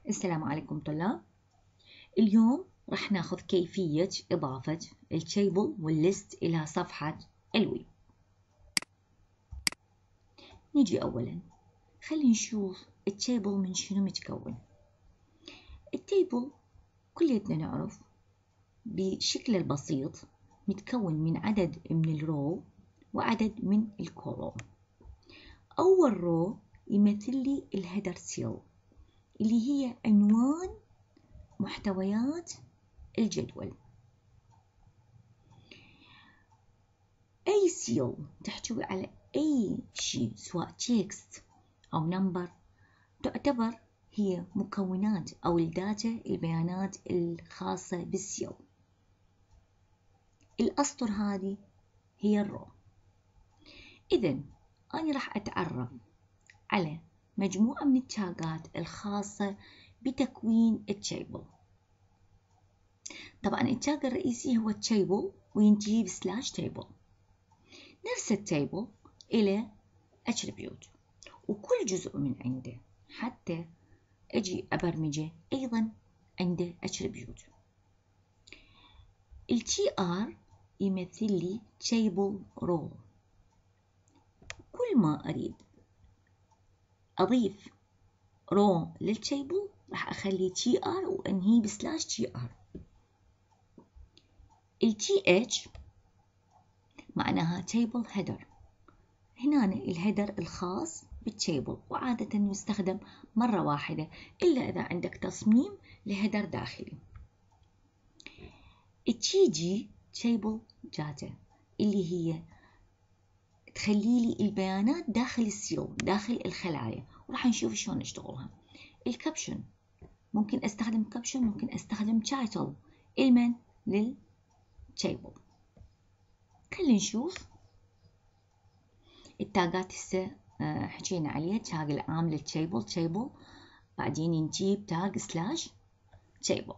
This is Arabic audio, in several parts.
السلام عليكم طلاب. اليوم راح ناخذ كيفية إضافة التيبل والليست إلى صفحة الويب. نيجي أولا خلينا نشوف التيبل من شنو متكون. التيبل كليتنا نعرف بشكل البسيط متكون من عدد من الرو وعدد من الكولوم. أول رو يمثل لي الهيدر سيل اللي هي عنوان محتويات الجدول. أي سيل تحتوي على أي شيء سواء تكست أو نمبر تعتبر هي مكونات أو الداتا البيانات الخاصة بالسيل. الأسطر هذه هي الرو. إذن أنا راح أتعرف على مجموعة من التاجات الخاصة بتكوين التيبل. طبعا التاج الرئيسي هو التيبل وينتهي بسلاش تيبل. نفس التيبل إلى attribute وكل جزء من عنده حتى أجي أبرمجه أيضا عنده attribute. ال TR يمثل لي table row. كل ما أريد أضيف رو للتيبل راح أخلي TR وأنهي بسلاش TR. ال TH معناها table header. هنا الهيدر الخاص بالتيبل وعادة يستخدم مرة واحدة إلا إذا عندك تصميم لهيدر داخلي. التي تيبل داتا اللي هي تخلي لي البيانات داخل السيل داخل الخلايا وراح نشوف شلون نشتغلها. الكابشن ممكن استخدم كابشن ممكن استخدم تايتل المن للتيبل. خلينا نشوف التاجات هسه حكينا عليها. التاج العام للتيبل تيبل بعدين ينتهي بتاج سلاش تيبل.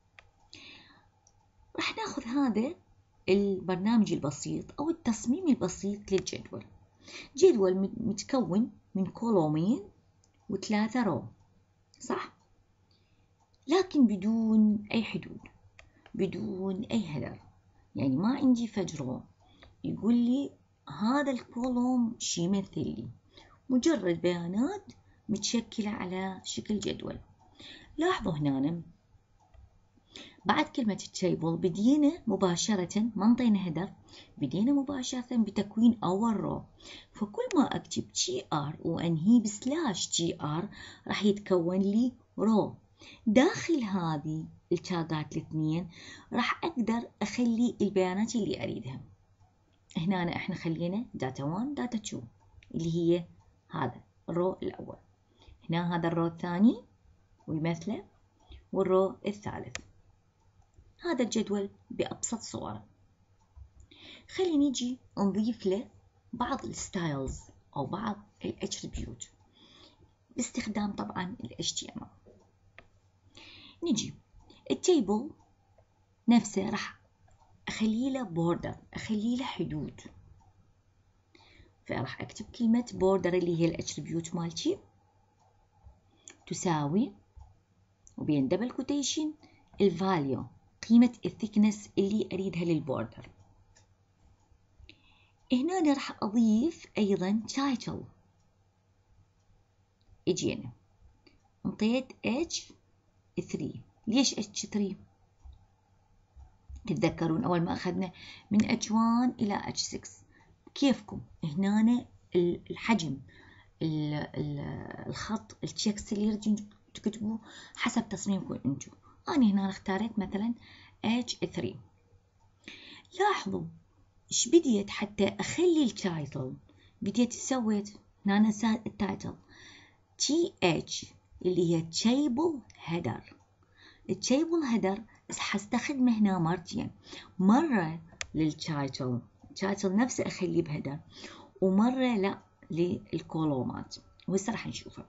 راح ناخذ هذا البرنامج البسيط او التصميم البسيط للجدول. جدول متكون من كولومين وثلاثة رو صح، لكن بدون اي حدود بدون اي هدر. يعني ما عندي فج رو يقول لي هذا الكولوم شي يمثل لي، مجرد بيانات متشكلة على شكل جدول. لاحظوا هنا بعد كلمة التيبل بدينا مباشرة ما انطينا هدف، بدينا مباشرة بتكوين أول رو. فكل ما أكتب TR وأنهي بسلاش TR راح يتكون لي رو. داخل هذه التاجات الاثنين راح أقدر أخلي البيانات اللي أريدها. هنا احنا خلينا داتا 1 داتا 2 اللي هي هذا الرو الأول. هنا هذا الرو الثاني ويمثله والرو الثالث. هذا الجدول بأبسط صوره. خلينا نيجي نضيف له بعض الستايلز أو بعض الاتريبيوت باستخدام طبعا ال HTML. نيجي التيبل نفسه راح أخلي له بوردر، أخلي له حدود. فراح أكتب كلمة بوردر اللي هي الاتريبيوت مالتي تساوي وبين دبل كوتيشن الفاليو قيمة الثيكنس اللي أريدها للبوردر. هنا أنا راح أضيف أيضا تايتل. اجينا انطيت H3. ليش H3؟ تتذكرون أول ما أخذنا من H1 إلى H6 كيفكم هنا الحجم الخط التكست اللي يريد تكتبوه حسب تصميمكم انتم. أنا هنا اختاريت مثلا H3. لاحظوا إيش بديت حتى أخلي التايتل. بديت سويت هنا التايتل TH اللي هي table header. التيبل هيدر حستخدمه هنا مرتين، مرة للتايتل نفسه أخليه بهيدر ومرة لا للكولومات وهسه راح نشوفها.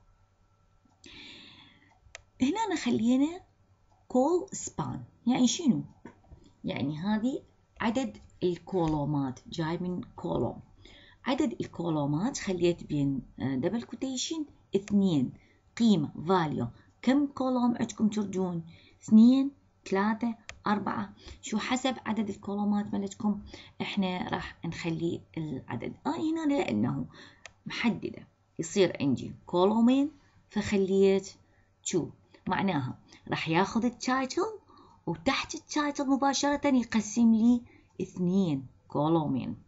هنا خلينا كول سبان. يعني شنو؟ يعني هذه عدد الكولومات جاي من كولوم. عدد الكولومات خليت بين دبل كوتيشن 2 قيمة value كم كولوم عندكم تردون؟ 2 3 4. شو حسب عدد الكولومات مالتكم احنا راح نخلي العدد. هنا لانه محدده يصير عندي كولومين فخليت 2، معناها راح ياخذ التايتل وتحت التايتل مباشرة يقسم لي 2 كولومين.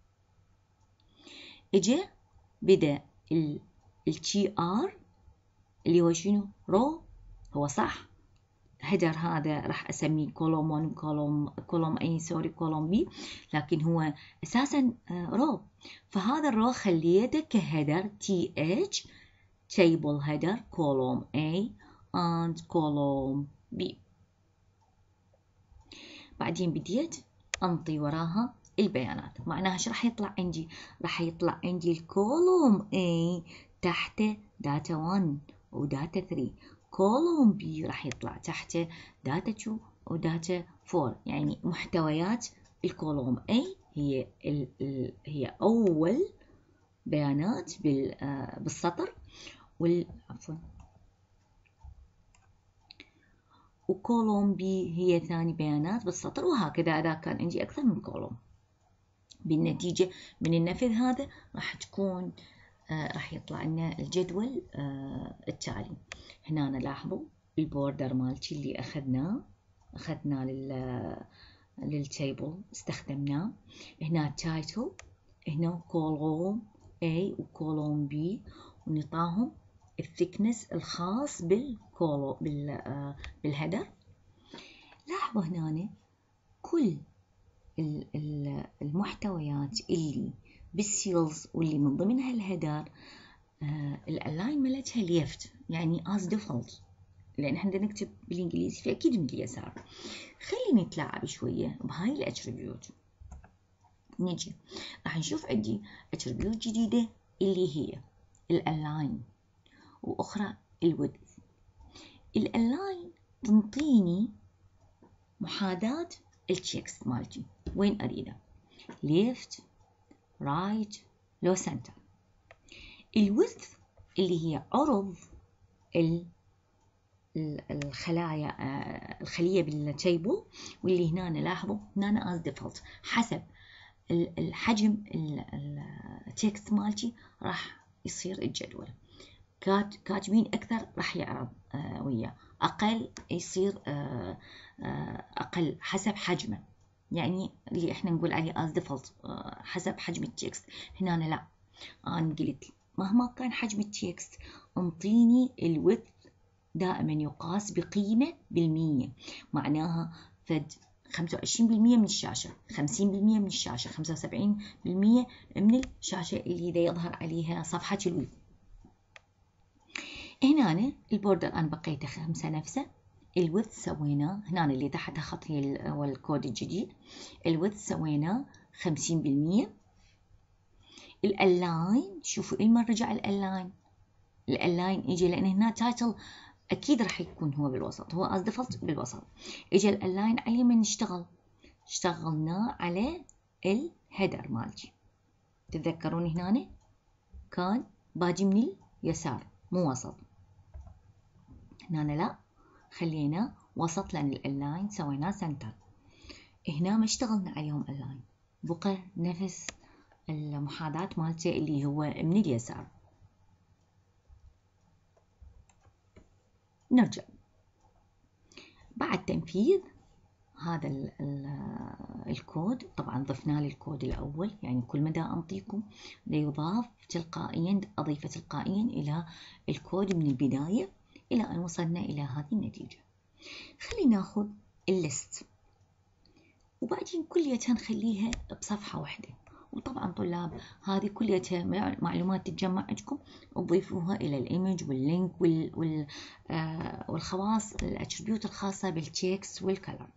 اجا بدا التي ار اللي هو شنو؟ رو. هو صح هيدر هذا راح اسميه كولوم 1 كولوم اي سوري كولوم بي، لكن هو اساسا رو. فهذا الرو خليته كهيدر تي اتش table header column A and column B. بعدين بديت انطي وراها البيانات. معناها ايش راح يطلع عندي؟ راح يطلع عندي الكولوم A تحته داتا 1 وداتا 3، كولوم B راح يطلع تحته داتا 2 وداتا 4. يعني محتويات الكولوم A هي اول بيانات بالسطر، عفوا، وكولوم بي هي ثاني بيانات بالسطر، وهكذا إذا كان عندي أكثر من كولوم. بالنتيجة من النفذ هذا راح يطلع لنا الجدول التالي. هنا لاحظوا البوردر مالتي اللي أخذناه للتيبل استخدمناه. هنا تايتل، هنا كولوم A وكولوم B، ونعطاهم الثيكنس الخاص بالهيدر. لاحظوا هنا كل المحتويات اللي بالسيلز واللي من ضمنها الهيدر الالاين مالتها ليفت، يعني as default، لان احنا نكتب بالانجليزي فاكيد من اليسار. خليني نتلاعب شويه بهاي الاتريبيوت. نجي راح نشوف عندي اتريبيوت جديده اللي هي الالاين، واخرى الويدث. الالاين تنطيني محاذاة التكست مالتي وين اريده، left right لو center. الويدث اللي هي عرض الخلية بالتيبل، واللي هنا لاحظوا هنا as default حسب الحجم التكست مالتي راح يصير الجدول. كاتبين أكثر راح يعرض وياه، أقل يصير أقل حسب حجمه، يعني اللي احنا نقول عليه as default حسب حجم التكست. هنا لا، أنا قلت مهما كان حجم التكست انطيني الويدث دائما يقاس بقيمة بالمية، معناها فد 25% من الشاشة، 50% من الشاشة، 75% من الشاشة اللي دا يظهر عليها صفحة الويب. هنا البوردر أنا بقيته 5 نفسه. الويدث سويناه هنا اللي تحتها خط هو الكود الجديد. الويدث سويناه 50%. الالاين شوفوا ايما رجع الالاين اجى لان هنا تايتل اكيد راح يكون هو بالوسط، هو از ديفولت بالوسط. اجى الالاين على من اشتغلنا على الهيدر مالتي. تتذكرون هنا كان باجي من اليسار مو وسط، هنا لا خلينا وسط لان الالاين سويناه سنتر. هنا ما اشتغلنا عليهم الاين، بقى نفس المحاذاة مالته اللي هو من اليسار. نرجع بعد تنفيذ هذا الكود. طبعا ضفنا للكود الأول، يعني كل مدى أنطيكم ليضاف تلقائيا، أضيف تلقائيا إلى الكود من البداية إلى أن وصلنا إلى هذه النتيجة. خلينا ناخذ الليست وبعدين كليتها نخليها بصفحة واحدة. وطبعا طلاب هذه كليتها معلومات تتجمع عندكم تضيفوها إلى الإيمج واللينك والخواص الاتريبيوت الخاصة بالتكست والكلر.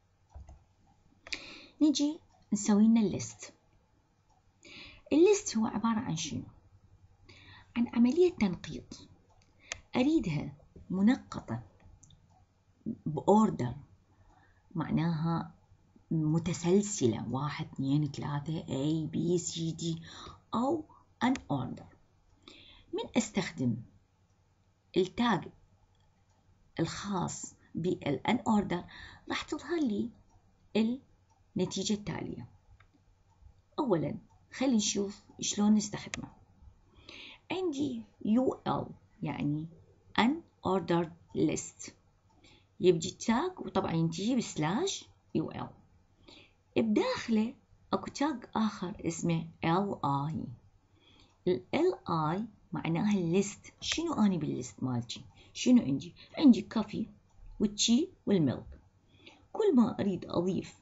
نجي نسوي لنا الليست. الليست هو عبارة عن شنو؟ عن عملية تنقيط، أريدها منقطة بأوردر، معناها متسلسلة 1 2 3 A B C D أو unorder. من أستخدم التاج الخاص بالان اوردر راح تظهر لي النتيجة التالية. اولا خلينا نشوف شلون نستخدمه. عندي UL يعني unordered list، يبدي تاج وطبعا ينتهي بسلاش UL، بداخله اكو تاج اخر اسمه LI. ال LI معناها الليست. شنو اني بالليست مالتي؟ شنو عندي كافي والتشي والميلك. كل ما اريد اضيف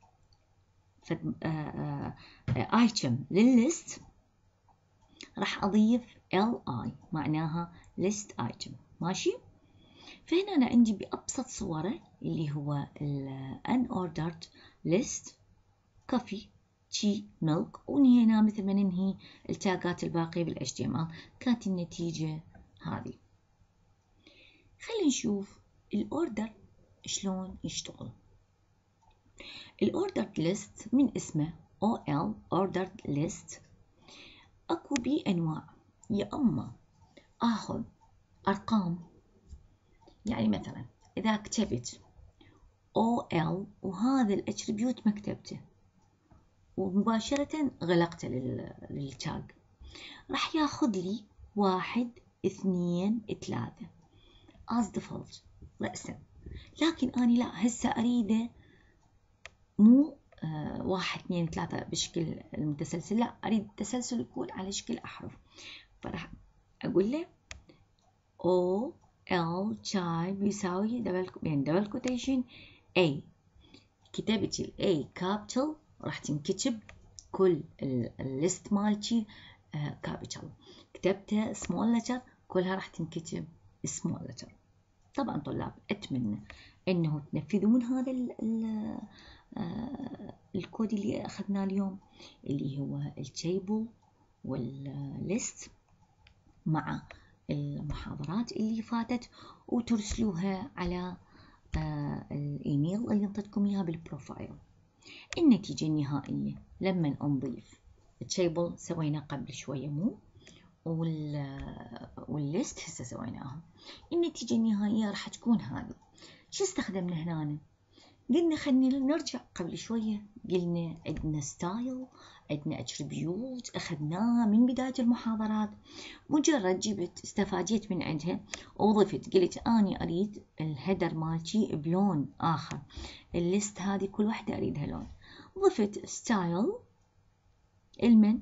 ايتم للليست راح اضيف LI معناها list item. ماشي؟ فهنا أنا عندي بأبسط صوره اللي هو ال unordered list coffee tea milk، وهنا مثل ما ننهي التاجات الباقية بال HTML كانت النتيجة هذه. خلينا نشوف الأوردر شلون يشتغل. الأوردرد list من اسمه OL ordered list أكو بي أنواع، يا أما آخذ أرقام، يعني مثلا إذا كتبت OL وهذا الاتريبيوت ما كتبته ومباشرة غلقته للتاج، راح ياخذ لي 1 2 3 as default رأسا. لكن أنا لا، هسه أريده مو 1 2 3 بشكل المتسلسل، لا أريد التسلسل يكون على شكل أحرف. فراح أقول له O L شاي بيساوي دبل كوتيشن A. كتابة ال A كابيتال راح تنكتب كل الليست مالتي كابيتال، كتبتها سمول لتر كلها راح تنكتب سمول لتر. طبعا طلاب أتمنى أنه تنفذون هذا الكود اللي أخذناه اليوم اللي هو التيبل والليست مع المحاضرات اللي فاتت، وترسلوها على الإيميل اللي انطيتكم إياها بالبروفايل. النتيجة النهائية لما نضيف التيبل سوينا قبل شوية مو، والليست هسه سويناها، النتيجة النهائية راح تكون هذه. شو استخدمنا هنا؟ قلنا خلينا نرجع قبل شوية، قلنا عندنا ستايل، عندنا اتريبيوت أخذناها من بداية المحاضرات، مجرد جبت استفاديت من عندها وضفت، قلت أني أريد الهيدر مالتي بلون آخر، الليست هذه كل واحدة أريدها لون، ضفت ستايل المن،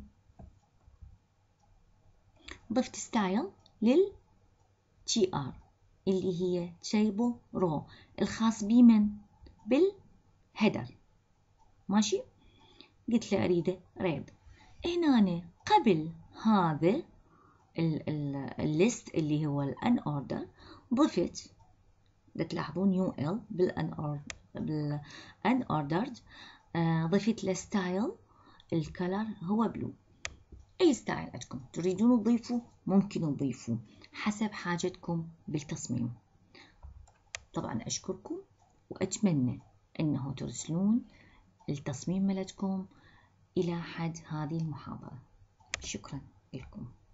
ضفت ستايل لل TR اللي هي تيبل رو الخاص بمن بالهيدر. ماشي؟ قلت له أريده ريد. هنا قبل هذا الليست اللي هو الان اوردر ضفت، تلاحظون UL بالان اوردرد، ضفت له ستايل الكلر هو بلو. اي ستايل عندكم تريدون تضيفوا ممكن تضيفوا حسب حاجتكم بالتصميم. طبعا اشكركم واتمنى انه ترسلون التصميم ملتكم الى حد هذه المحاضرة. شكرا لكم.